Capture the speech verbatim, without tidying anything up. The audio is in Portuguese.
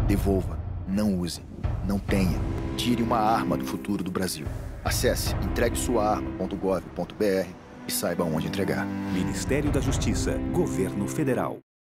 Devolva, não use, não tenha. Tire uma arma do futuro do Brasil. Acesse entregue sua arma ponto gov ponto br e saiba onde entregar. Ministério da Justiça, Governo Federal.